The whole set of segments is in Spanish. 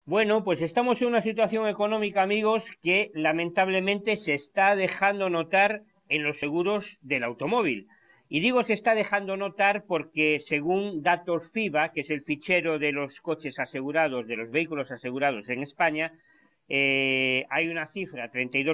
Bueno, pues estamos en una situación económica, amigos, que lamentablemente se está dejando notar en los seguros del automóvil. Y digo se está dejando notar porque según datos FIBA, que es el fichero de los coches asegurados, de los vehículos asegurados en España, hay una cifra,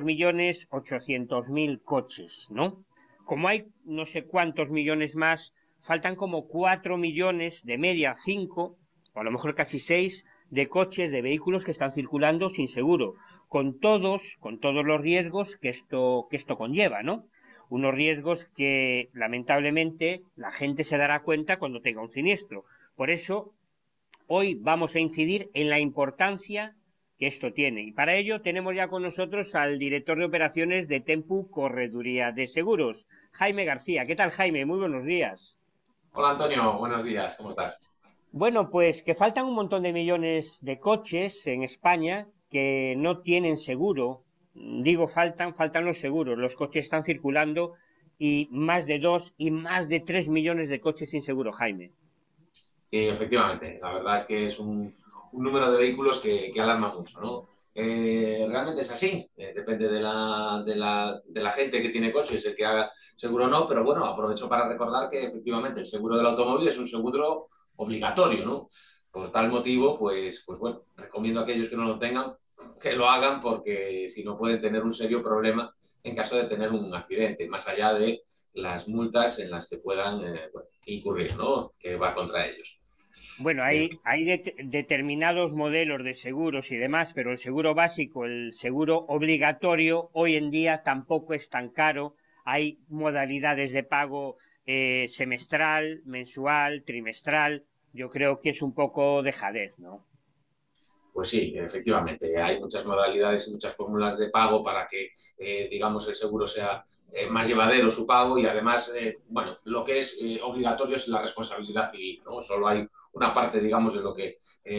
32.800.000 coches, ¿no? Como hay no sé cuántos millones más, faltan como 4 millones de media, 5, o a lo mejor casi 6 de coches, de vehículos que están circulando sin seguro, con todos los riesgos que esto conlleva, ¿no? Unos riesgos que lamentablemente la gente se dará cuenta cuando tenga un siniestro. Por eso, hoy vamos a incidir en la importancia que esto tiene. Y para ello tenemos ya con nosotros al director de operaciones de Tempu Correduría de Seguros, Jaime García. ¿Qué tal, Jaime? Muy buenos días. Hola Antonio, buenos días, ¿cómo estás? Bueno, pues que faltan un montón de millones de coches en España que no tienen seguro. Digo, faltan los seguros. Los coches están circulando y más de 2 y más de 3 millones de coches sin seguro, Jaime. Efectivamente, la verdad es que es un número de vehículos que alarma mucho, ¿no? Realmente es así, depende de la gente que tiene coches, el que haga seguro o no, pero bueno, aprovecho para recordar que efectivamente el seguro del automóvil es un seguro obligatorio, ¿no? Por tal motivo, pues bueno, recomiendo a aquellos que no lo tengan que lo hagan porque si no pueden tener un serio problema en caso de tener un accidente, más allá de las multas en las que puedan bueno, incurrir, ¿no? Que va contra ellos. Bueno, En hay determinados modelos de seguros y demás, pero el seguro básico, el seguro obligatorio, hoy en día tampoco es tan caro. Hay modalidades de pago semestral, mensual, trimestral. Yo creo que es un poco dejadez, ¿no? Pues sí, efectivamente, hay muchas modalidades y muchas fórmulas de pago para que, digamos, el seguro sea más llevadero su pago y además, bueno, lo que es obligatorio es la responsabilidad civil, ¿no? Solo hay una parte, digamos, de lo que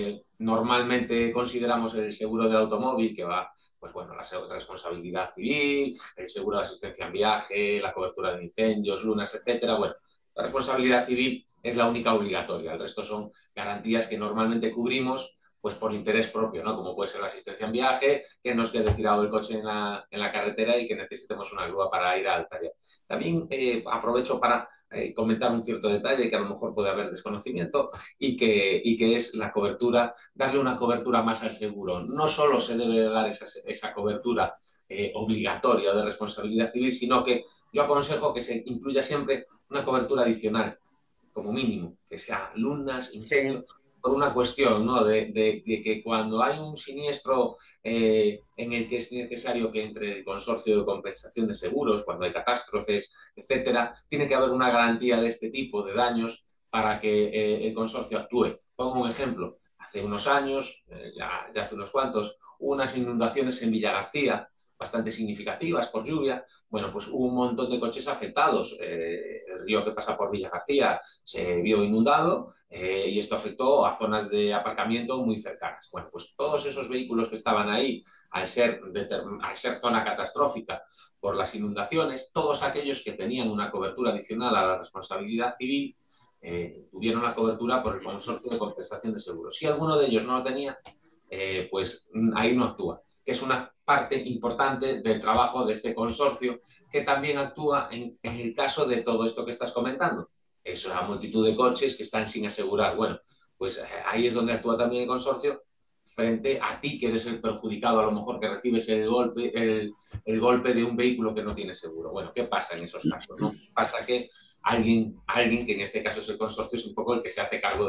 normalmente consideramos el seguro del automóvil, que va, pues bueno, la responsabilidad civil, el seguro de asistencia en viaje, la cobertura de incendios, lunas, etcétera. Bueno, la responsabilidad civil es la única obligatoria, el resto son garantías que normalmente cubrimos pues por interés propio, ¿no? Como puede ser la asistencia en viaje, que nos quede tirado el coche en la carretera y que necesitemos una grúa para ir al taller. También aprovecho para comentar un cierto detalle que a lo mejor puede haber desconocimiento y que es la cobertura, darle una cobertura más al seguro. No solo se debe dar esa cobertura obligatoria de responsabilidad civil, sino que yo aconsejo que se incluya siempre una cobertura adicional, como mínimo, que sea lunas, Sí. incendios, por una cuestión, ¿no? De que cuando hay un siniestro en el que es necesario que entre el consorcio de compensación de seguros, cuando hay catástrofes, etcétera, tiene que haber una garantía de este tipo de daños para que el consorcio actúe. Pongo un ejemplo. Hace unos años, ya hace unos cuantos, hubo unas inundaciones en Villa García bastante significativas por lluvia. Bueno, pues hubo un montón de coches afectados. El río que pasa por Villa García se vio inundado y esto afectó a zonas de aparcamiento muy cercanas. Bueno, pues todos esos vehículos que estaban ahí, al ser zona catastrófica por las inundaciones, todos aquellos que tenían una cobertura adicional a la responsabilidad civil, tuvieron la cobertura por el consorcio de compensación de seguros. Si alguno de ellos no lo tenía, pues ahí no actúa, que es una parte importante del trabajo de este consorcio que también actúa en el caso de todo esto que estás comentando. Es una multitud de coches que están sin asegurar. Bueno, pues ahí es donde actúa también el consorcio frente a ti que eres el perjudicado, a lo mejor que recibes el golpe de un vehículo que no tiene seguro. Bueno, ¿qué pasa en esos casos? ¿No? Pasa que alguien que en este caso es el consorcio es un poco el que se hace cargo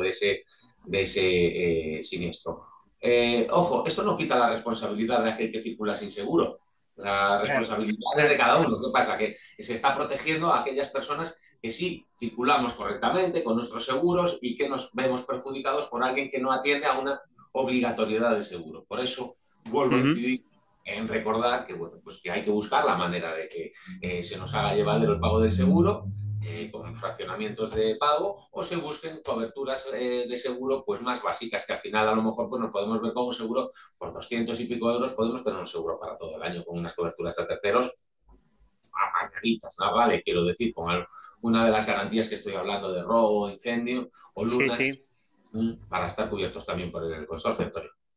de ese siniestro. Ojo, esto no quita la responsabilidad de aquel que circula sin seguro. La Claro, responsabilidad es de cada uno. ¿Qué pasa? Que se está protegiendo a aquellas personas que sí circulamos correctamente con nuestros seguros y que nos vemos perjudicados por alguien que no atiende a una obligatoriedad de seguro. Por eso vuelvo a ujú. incidir en recordar que, bueno, pues que hay que buscar la manera de que se nos haga llevadero el pago del seguro con fraccionamientos de pago o se busquen coberturas de seguro pues más básicas que al final a lo mejor pues nos podemos ver como un seguro por 200 y pico euros podemos tener un seguro para todo el año con unas coberturas a terceros apañaditas, ¿no? Vale, quiero decir, con una de las garantías que estoy hablando de robo, incendio o Sí, lunas sí. para estar cubiertos también por el consorcio, Antonio.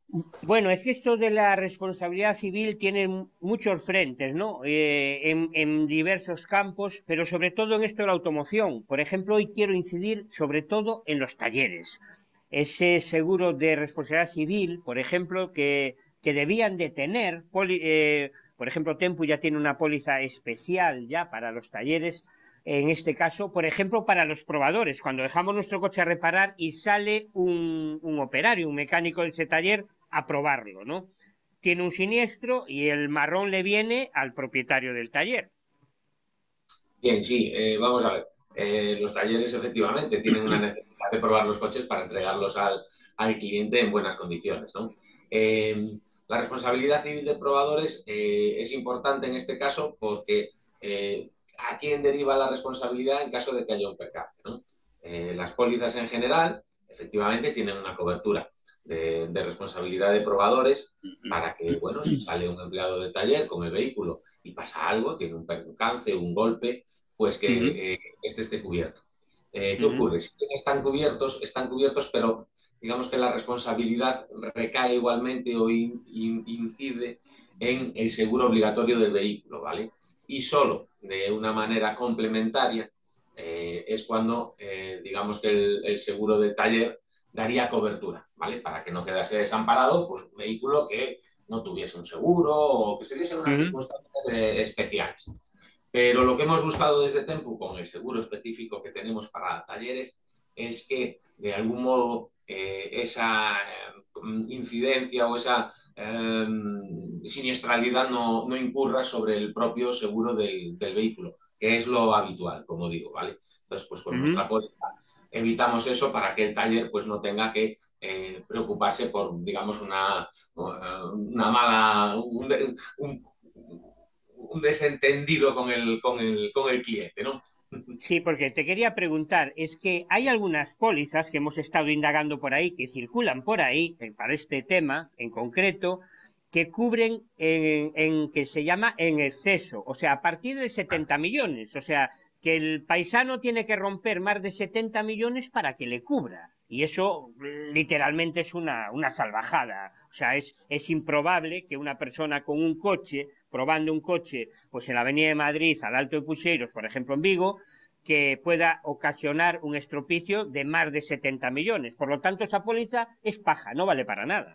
Bueno, es que esto de la responsabilidad civil tiene muchos frentes, ¿no? En diversos campos, pero sobre todo en esto de la automoción. Por ejemplo, hoy quiero incidir sobre todo en los talleres. Ese seguro de responsabilidad civil, por ejemplo, que debían de tener, por ejemplo, Tempu ya tiene una póliza especial ya para los talleres, en este caso, por ejemplo, para los probadores, cuando dejamos nuestro coche a reparar y sale un operario, un mecánico de ese taller, a probarlo, ¿no? Tiene un siniestro y el marrón le viene al propietario del taller. Bien, sí, vamos a ver. Los talleres efectivamente tienen una necesidad de probar los coches para entregarlos al cliente en buenas condiciones, ¿no? La responsabilidad civil de probadores es importante en este caso porque ¿a quién deriva la responsabilidad en caso de que haya un percance, ¿no? Las pólizas en general efectivamente tienen una cobertura de responsabilidad de probadores para que, bueno, si sale un empleado del taller con el vehículo y pasa algo, tiene un percance, un golpe, pues Uh -huh, que este esté cubierto. uh ¿Qué -huh, ocurre? Si están cubiertos, pero digamos que la responsabilidad recae igualmente o incide en el seguro obligatorio del vehículo, ¿vale? Y solo de una manera complementaria es cuando, digamos que el seguro de taller daría cobertura, ¿vale? Para que no quedase desamparado pues, un vehículo que no tuviese un seguro o que se diese uh unas -huh. circunstancias especiales. Pero lo que hemos buscado desde Tempu con el seguro específico que tenemos para talleres es que de algún modo esa incidencia o esa siniestralidad no incurra sobre el propio seguro del vehículo, que es lo habitual, como digo, ¿vale? Entonces, pues con Uh -huh. nuestra póliza evitamos eso para que el taller pues no tenga que preocuparse por, digamos, una mala, un desentendido con el cliente, ¿no? Sí, porque te quería preguntar, es que hay algunas pólizas que hemos estado indagando por ahí, que circulan por ahí, para este tema en concreto, que cubren que se llama en exceso, o sea, a partir de 70 millones, o sea, que el paisano tiene que romper más de 70 millones para que le cubra. Y eso literalmente es una salvajada. O sea, es improbable que una persona con un coche, probando un coche, pues en la Avenida de Madrid, al Alto de Pucheiros, por ejemplo, en Vigo, que pueda ocasionar un estropicio de más de 70 millones. Por lo tanto, esa póliza es paja, no vale para nada.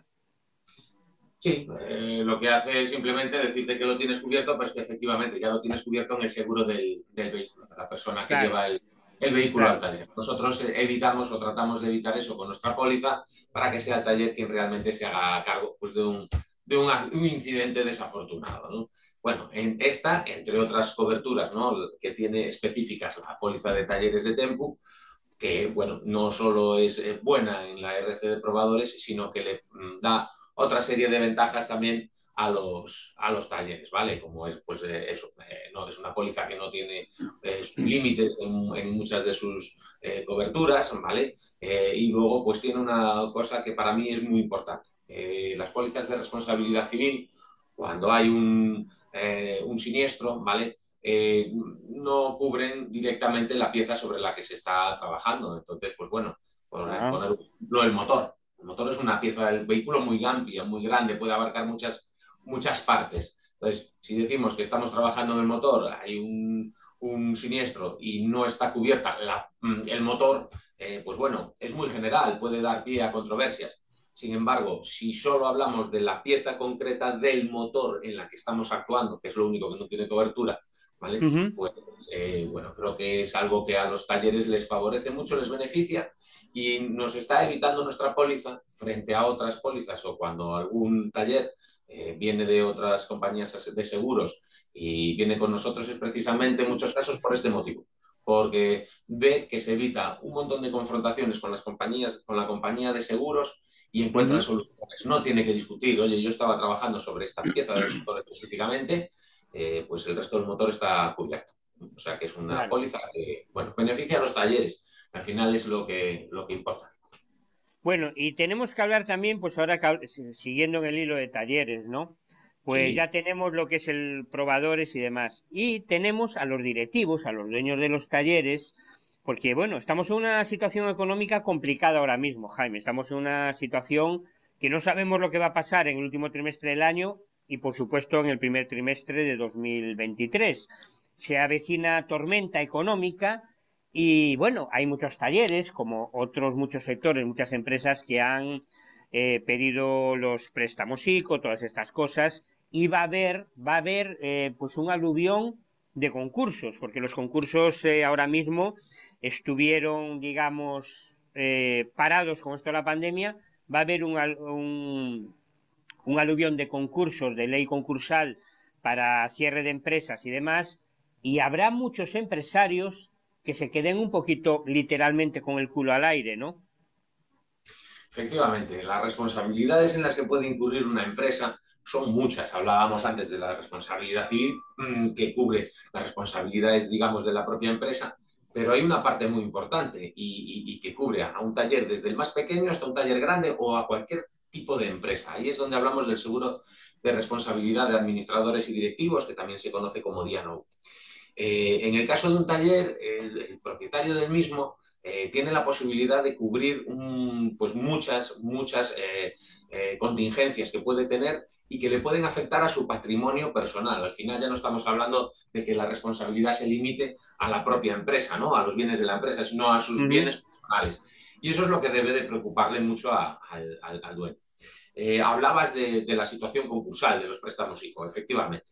Sí, lo que hace es simplemente decirte que lo tienes cubierto, pues que efectivamente ya lo tienes cubierto en el seguro del vehículo, de la persona que Claro, lleva el vehículo al claro. taller. Nosotros evitamos o tratamos de evitar eso con nuestra póliza para que sea el taller quien realmente se haga cargo pues, de un incidente desafortunado, ¿no? Bueno, en esta, entre otras coberturas, ¿no? Que tiene específicas la póliza de talleres de Tempu, que bueno, no solo es buena en la RC de probadores, sino que le da otra serie de ventajas también a los talleres, ¿vale? Como es, pues, eso, no, es una póliza que no tiene límites en muchas de sus coberturas, ¿vale? Y luego, pues tiene una cosa que para mí es muy importante. Las pólizas de responsabilidad civil, cuando hay un siniestro, ¿vale? No cubren directamente la pieza sobre la que se está trabajando. Entonces, pues bueno, por Ah, poner un ejemplo, el motor. El motor es una pieza del vehículo muy amplia, muy grande, puede abarcar muchas partes. Entonces, si decimos que estamos trabajando en el motor, hay un siniestro y no está cubierta el motor, pues bueno, es muy general, puede dar pie a controversias. Sin embargo, si solo hablamos de la pieza concreta del motor en la que estamos actuando, que es lo único que no tiene cobertura, uh ¿vale? -huh. Pues bueno, creo que es algo que a los talleres les favorece mucho, les beneficia y nos está evitando nuestra póliza frente a otras pólizas o cuando algún taller viene de otras compañías de seguros y viene con nosotros es precisamente en muchos casos por este motivo, porque ve que se evita un montón de confrontaciones con las compañías, con la compañía de seguros y Uh encuentra -huh. soluciones. No tiene que discutir, oye, yo estaba trabajando sobre esta pieza del motor específicamente, pues el resto del motor está cubierto. O sea que es una Claro. póliza que, bueno, beneficia a los talleres. Al final es lo que importa. Bueno, y tenemos que hablar también, pues ahora siguiendo en el hilo de talleres, ¿no? Pues Sí, ya tenemos lo que es el probadores y demás. Y tenemos a los directivos, a los dueños de los talleres, porque bueno, estamos en una situación económica complicada ahora mismo, Jaime. Estamos en una situación que no sabemos lo que va a pasar en el último trimestre del año y, por supuesto, en el primer trimestre de 2023. Se avecina tormenta económica y, bueno, hay muchos talleres, como otros muchos sectores, muchas empresas que han pedido los préstamos ICO, todas estas cosas, y va a haber pues un aluvión de concursos, porque los concursos ahora mismo estuvieron, digamos, parados con esto de la pandemia. Va a haber un aluvión de concursos, de ley concursal para cierre de empresas y demás, y habrá muchos empresarios que se queden un poquito literalmente con el culo al aire, ¿no? Efectivamente, las responsabilidades en las que puede incurrir una empresa son muchas. Hablábamos antes de la responsabilidad civil, que cubre las responsabilidades, digamos, de la propia empresa, pero hay una parte muy importante y que cubre a un taller desde el más pequeño hasta un taller grande o a cualquier tipo de empresa. Ahí es donde hablamos del seguro de responsabilidad de administradores y directivos, que también se conoce como D&O. En el caso de un taller, el propietario del mismo tiene la posibilidad de cubrir pues muchas contingencias que puede tener y que le pueden afectar a su patrimonio personal. Al final ya no estamos hablando de que la responsabilidad se limite a la propia empresa, ¿no? A los bienes de la empresa, sino a sus bienes personales. Y eso es lo que debe de preocuparle mucho al dueño. Hablabas de la situación concursal de los préstamos ICO, efectivamente.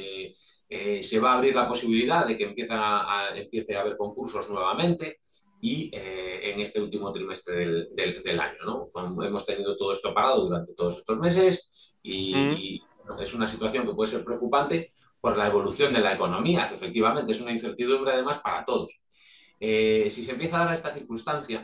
Se va a abrir la posibilidad de que empiece a haber concursos nuevamente y en este último trimestre del año, ¿no? Hemos tenido todo esto parado durante todos estos meses y es una situación que puede ser preocupante por la evolución de la economía, que efectivamente es una incertidumbre además para todos. Si se empieza a dar esta circunstancia,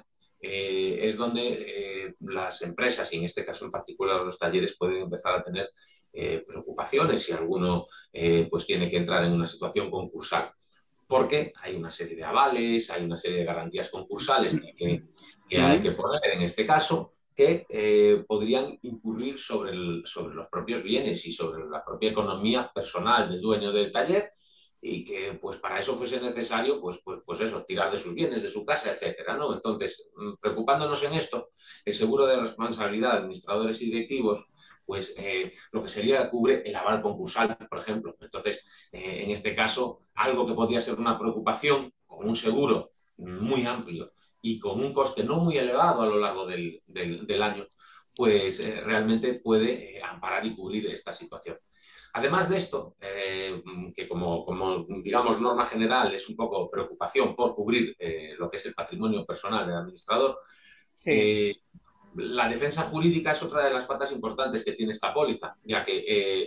es donde las empresas, y en este caso en particular los talleres, pueden empezar a tener preocupaciones si alguno pues tiene que entrar en una situación concursal, porque hay una serie de avales, hay una serie de garantías concursales que hay que poner en este caso, que podrían incurrir sobre los propios bienes y sobre la propia economía personal del dueño del taller, y que pues para eso fuese necesario pues eso, tirar de sus bienes, de su casa, etcétera, ¿no? Entonces, preocupándonos en esto, el seguro de responsabilidad de administradores y directivos, pues lo que sería cubre el aval concursal, por ejemplo. Entonces, en este caso, algo que podría ser una preocupación con un seguro muy amplio y con un coste no muy elevado a lo largo del año, pues realmente puede amparar y cubrir esta situación. Además de esto, que como, digamos, norma general es un poco preocupación por cubrir lo que es el patrimonio personal del administrador, Sí. la defensa jurídica es otra de las patas importantes que tiene esta póliza, ya que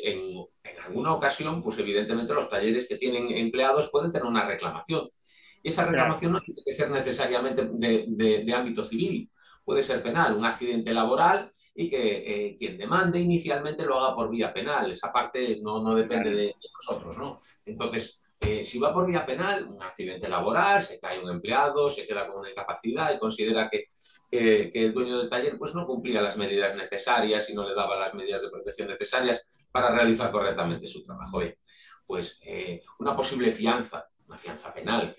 en alguna ocasión, pues evidentemente los talleres que tienen empleados pueden tener una reclamación. Y esa Claro. reclamación no tiene que ser necesariamente de ámbito civil, puede ser penal, un accidente laboral, y que quien demande inicialmente lo haga por vía penal. Esa parte no depende Claro. de nosotros, ¿no? Entonces, si va por vía penal, un accidente laboral, se cae un empleado, se queda con una incapacidad y considera que el dueño del taller pues no cumplía las medidas necesarias y no le daba las medidas de protección necesarias para realizar correctamente su trabajo. Bien, pues una posible fianza, una fianza penal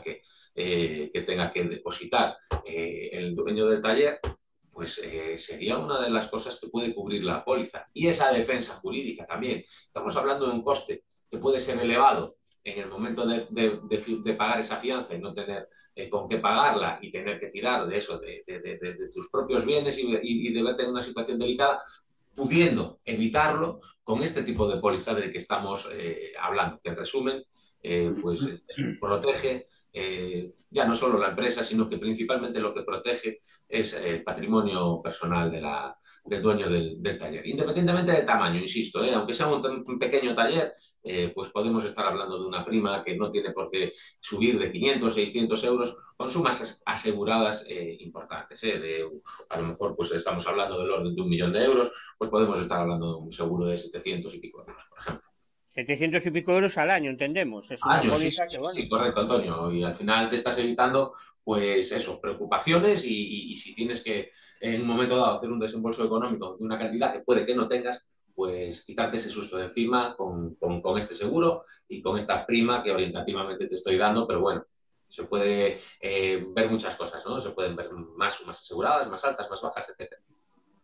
que tenga que depositar el dueño del taller, pues sería una de las cosas que puede cubrir la póliza. Y esa defensa jurídica también. Estamos hablando de un coste que puede ser elevado en el momento de pagar esa fianza y no tener con qué pagarla y tener que tirar de eso, de tus propios bienes y de verte en una situación delicada, pudiendo evitarlo con este tipo de póliza del que estamos hablando, que en resumen, pues protege ya no solo la empresa, sino que principalmente lo que protege es el patrimonio personal del dueño del taller. Independientemente del tamaño, insisto, aunque sea un pequeño taller, pues podemos estar hablando de una prima que no tiene por qué subir de 500, 600 euros con sumas aseguradas importantes. A lo mejor pues estamos hablando del orden de 1.000.000 de euros, pues podemos estar hablando de un seguro de 700 y pico euros, por ejemplo. 700 y pico euros al año, entendemos. Es una Años, sí, póliza sí, que, bueno, sí, correcto, Antonio. Y al final te estás evitando, pues eso, preocupaciones y si tienes que en un momento dado hacer un desembolso económico de una cantidad que puede que no tengas, pues quitarte ese susto de encima con este seguro y con esta prima que orientativamente te estoy dando, pero bueno, se puede ver muchas cosas, ¿no? Se pueden ver más sumas aseguradas, más altas, más bajas, etcétera.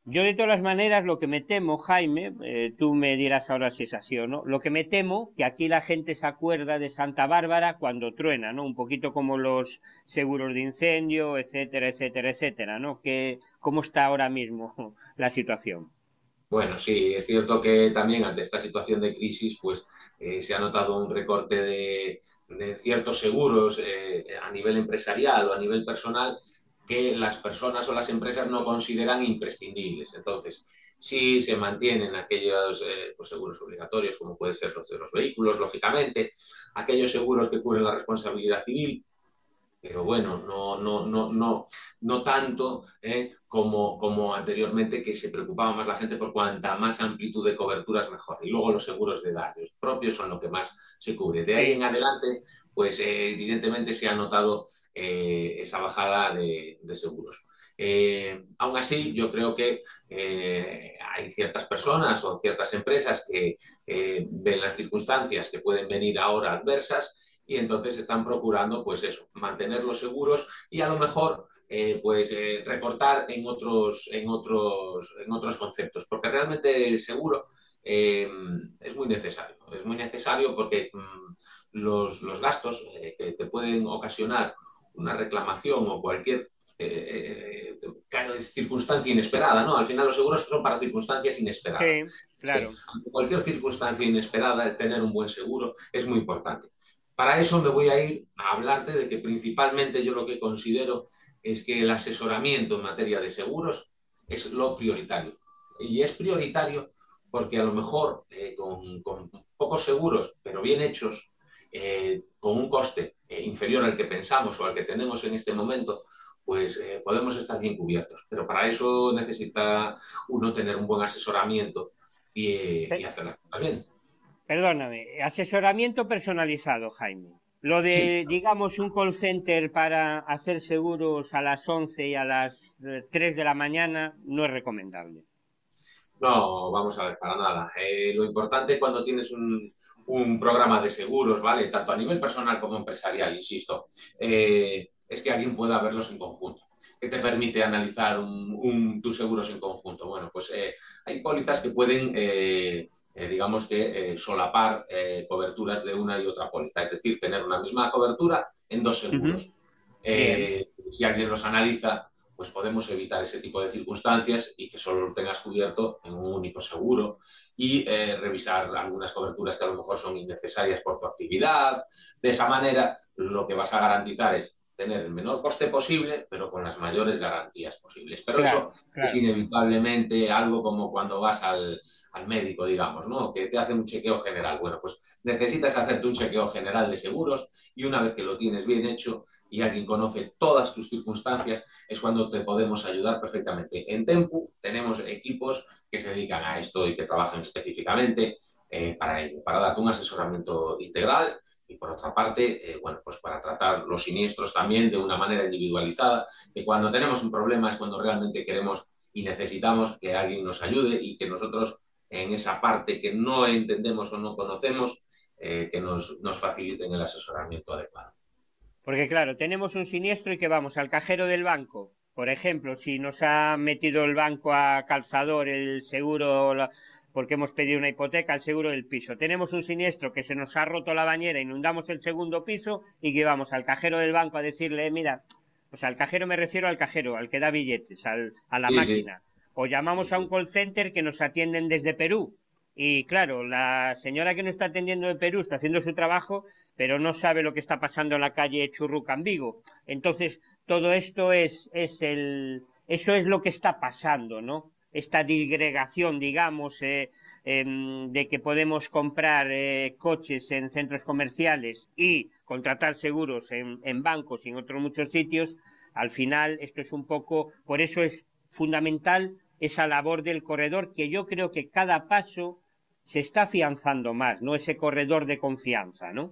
Yo de todas las maneras lo que me temo, Jaime, tú me dirás ahora si es así o no, lo que me temo que aquí la gente se acuerda de Santa Bárbara cuando truena, ¿no? Un poquito como los seguros de incendio, etcétera, etcétera, etcétera, ¿no? Que, ¿cómo está ahora mismo la situación? Bueno, sí, es cierto que también ante esta situación de crisis, pues se ha notado un recorte de ciertos seguros a nivel empresarial o a nivel personal que las personas o las empresas no consideran imprescindibles. Entonces, sí se mantienen aquellos pues, seguros obligatorios, como pueden ser los de los vehículos, lógicamente, aquellos seguros que cubren la responsabilidad civil, pero bueno, no tanto como anteriormente, que se preocupaba más la gente por cuanta más amplitud de coberturas mejor. Y luego los seguros de daños propios son lo que más se cubre. De ahí Sí, en adelante, pues evidentemente se ha notado esa bajada de seguros. Aún así, yo creo que hay ciertas personas o ciertas empresas que ven las circunstancias que pueden venir ahora adversas y entonces están procurando, pues eso, mantenerlos seguros y a lo mejor recortar en otros conceptos, porque realmente el seguro es muy necesario porque los gastos que te pueden ocasionar una reclamación o cualquier circunstancia inesperada, ¿no? Al final los seguros son para circunstancias inesperadas. sí, claro. Ante cualquier circunstancia inesperada, tener un buen seguro es muy importante. Para eso me voy a ir a hablarte de que principalmente yo lo que considero es que el asesoramiento en materia de seguros es lo prioritario. Y es prioritario porque a lo mejor con pocos seguros, pero bien hechos, con un coste inferior al que pensamos o al que tenemos en este momento, pues podemos estar bien cubiertos. Pero para eso necesita uno tener un buen asesoramiento y hacer las cosas bien. Perdóname, asesoramiento personalizado, Jaime. Lo Sí, de, digamos, un call center para hacer seguros a las 11 y a las 3 de la mañana no es recomendable. no, vamos a ver, para nada. Lo importante cuando tienes un programa de seguros, ¿vale? Tanto a nivel personal como empresarial, insisto, es que alguien pueda verlos en conjunto. ¿Qué te permite analizar tus seguros en conjunto? Bueno, pues hay pólizas que pueden, digamos que, solapar coberturas de una y otra póliza, es decir, tener una misma cobertura en dos Ujú. seguros. Bien, Si alguien los analiza, pues podemos evitar ese tipo de circunstancias y que solo lo tengas cubierto en un único seguro y revisar algunas coberturas que a lo mejor son innecesarias por tu actividad. De esa manera, lo que vas a garantizar es tener el menor coste posible, pero con las mayores garantías posibles. Pero eso claro, es claro. inevitablemente algo como cuando vas al médico, digamos, ¿no? Que te hace un chequeo general. Bueno, pues necesitas hacerte un chequeo general de seguros y una vez que lo tienes bien hecho y alguien conoce todas tus circunstancias, es cuando te podemos ayudar perfectamente. En Tempu tenemos equipos que se dedican a esto y que trabajan específicamente para ello, para darte un asesoramiento integral y por otra parte, bueno, pues para tratar los siniestros también de una manera individualizada, que cuando tenemos un problema es cuando realmente queremos y necesitamos que alguien nos ayude y que nosotros en esa parte que no entendemos o no conocemos, que nos faciliten el asesoramiento adecuado. Porque claro, tenemos un siniestro y que vamos al cajero del banco. Por ejemplo, si nos ha metido el banco a calzador el seguro, porque hemos pedido una hipoteca, el seguro del piso. Tenemos un siniestro que se nos ha roto la bañera, inundamos el segundo piso y que vamos al cajero del banco a decirle, mira, pues al cajero me refiero al cajero, al que da billetes, a la Sí, sí, máquina. O llamamos sí, a un sí. call center que nos atienden desde Perú. Y claro, la señora que nos está atendiendo de Perú está haciendo su trabajo, pero no sabe lo que está pasando en la calle Churruca en Vigo. Entonces, todo esto eso es lo que está pasando, ¿no? Esta disgregación, digamos, de que podemos comprar coches en centros comerciales y contratar seguros en bancos y en otros muchos sitios, al final esto es un poco, por eso es fundamental esa labor del corredor, que yo creo que cada paso se está afianzando más, ¿no? Ese corredor de confianza, ¿no?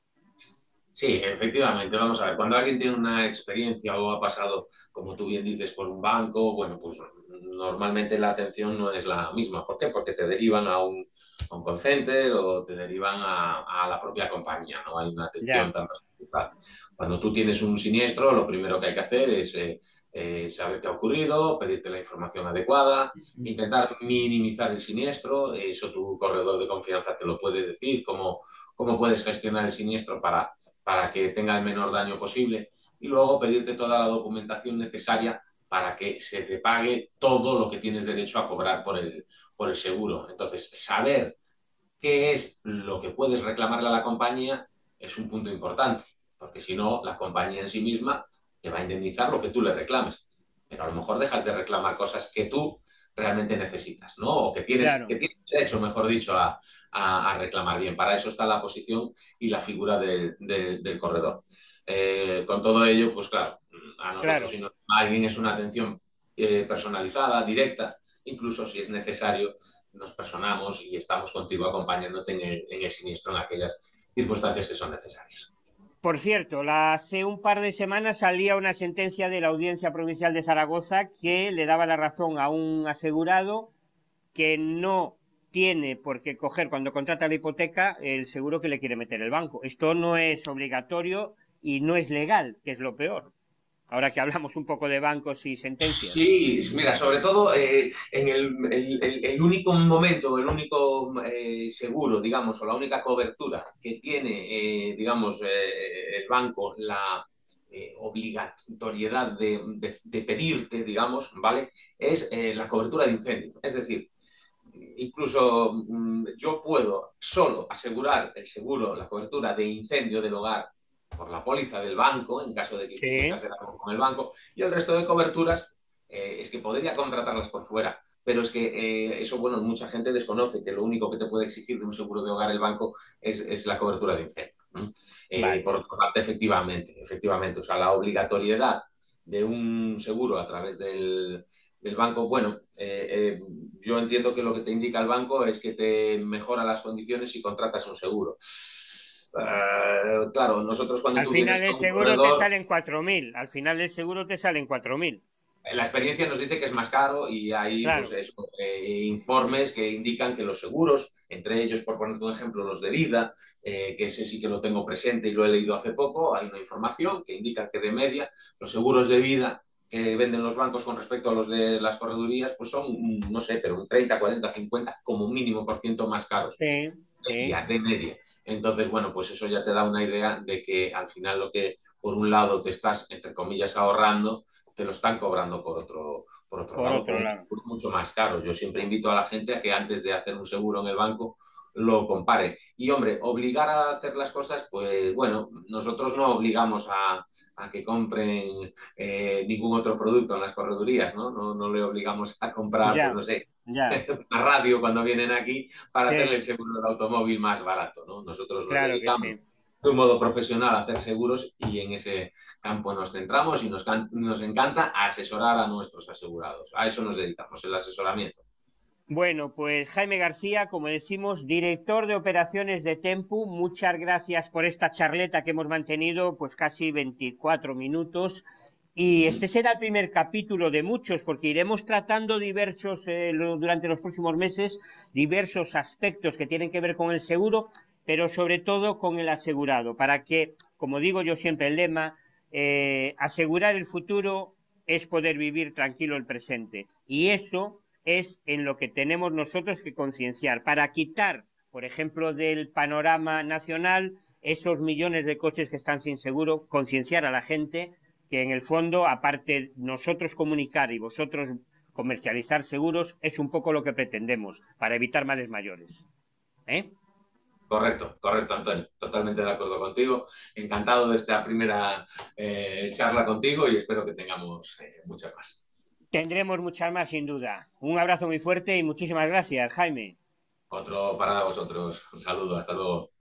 Sí, efectivamente. Vamos a ver, cuando alguien tiene una experiencia o ha pasado, como tú bien dices, por un banco, bueno, pues normalmente la atención no es la misma. ¿Por qué? Porque te derivan a un call center o te derivan a la propia compañía, no hay una atención Ya, tan personalizada. Cuando tú tienes un siniestro, lo primero que hay que hacer es saber qué ha ocurrido, pedirte la información adecuada, intentar minimizar el siniestro. Eso tu corredor de confianza te lo puede decir, cómo puedes gestionar el siniestro para que tenga el menor daño posible. Y luego pedirte toda la documentación necesaria para que se te pague todo lo que tienes derecho a cobrar por el seguro. Entonces, saber qué es lo que puedes reclamarle a la compañía es un punto importante, porque si no, la compañía en sí misma te va a indemnizar lo que tú le reclames, pero a lo mejor dejas de reclamar cosas que tú realmente necesitas, ¿no? O Claro, que tienes derecho, mejor dicho, a reclamar. Bien, para eso está la posición y la figura del corredor. Con todo ello, pues claro, a nosotros claro. si alguien es una atención personalizada, directa, incluso si es necesario, nos personamos y estamos contigo acompañándote en el siniestro en aquellas circunstancias que son necesarias. Por cierto, hace un par de semanas salía una sentencia de la Audiencia Provincial de Zaragoza que le daba la razón a un asegurado que no tiene por qué coger cuando contrata la hipoteca el seguro que le quiere meter el banco. Esto no es obligatorio y no es legal, que es lo peor. Ahora que hablamos un poco de bancos y sentencias. Sí, mira, sobre todo en el único momento, el único seguro, digamos, o la única cobertura que tiene, digamos, el banco la obligatoriedad de pedirte, digamos, ¿vale? Es la cobertura de incendio. Es decir, incluso yo puedo solo asegurar el seguro, la cobertura de incendio del hogar por la póliza del banco, en caso de que quisiese Sí, hacer algo con el banco, y el resto de coberturas es que podría contratarlas por fuera. Pero es que eso, bueno, mucha gente desconoce que lo único que te puede exigir de un seguro de hogar el banco es la cobertura de incendio. vale. Por otra parte, efectivamente, o sea, la obligatoriedad de un seguro a través del banco, bueno, yo entiendo que lo que te indica el banco es que te mejora las condiciones si contratas un seguro. Claro, nosotros cuando Al tú final vienes a del un seguro te corredor, salen 4.000. Al final del seguro te salen 4.000. la experiencia nos dice que es más caro y hay pues, Claro, eso, informes que indican que los seguros, entre ellos, por ponerte un ejemplo, los de vida, que ese sí que lo tengo presente y lo he leído hace poco, hay una información que indica que de media los seguros de vida que venden los bancos con respecto a los de las corredurías, pues son, no sé, pero un 30, 40, 50 como mínimo por ciento más caros sí, sí. de media. Entonces, bueno, pues eso ya te da una idea de que al final lo que por un lado te estás, entre comillas, ahorrando, te lo están cobrando por otro Por lado otro con un lado. seguro mucho más caro. Yo siempre invito a la gente a que antes de hacer un seguro en el banco lo compare. Y hombre, obligar a hacer las cosas, pues bueno, nosotros no obligamos a que compren ningún otro producto en las corredurías, ¿no? No le obligamos a comprar, pues Ya, no sé, ya. una radio cuando vienen aquí para hacerle el Sí, seguro del automóvil más barato, ¿no? Nosotros nos claro que dedicamos sí. de un modo profesional a hacer seguros y en ese campo nos centramos y nos encanta asesorar a nuestros asegurados. A eso nos dedicamos, el asesoramiento. Bueno, pues Jaime García, como decimos, director de operaciones de Tempu, muchas gracias por esta charleta que hemos mantenido, pues casi 24 minutos. Y este será el primer capítulo de muchos, porque iremos tratando durante los próximos meses, diversos aspectos que tienen que ver con el seguro, pero sobre todo con el asegurado, para que, como digo yo siempre, el lema, asegurar el futuro es poder vivir tranquilo el presente. Y eso es en lo que tenemos nosotros que concienciar para quitar, por ejemplo, del panorama nacional esos millones de coches que están sin seguro, concienciar a la gente que en el fondo, aparte nosotros comunicar y vosotros comercializar seguros, es un poco lo que pretendemos para evitar males mayores. ¿Eh? Correcto, correcto, Antonio. Totalmente de acuerdo contigo. Encantado de esta primera charla contigo y espero que tengamos muchas más. Tendremos muchas más, sin duda. Un abrazo muy fuerte y muchísimas gracias, Jaime. Otro para vosotros. Un saludo, hasta luego.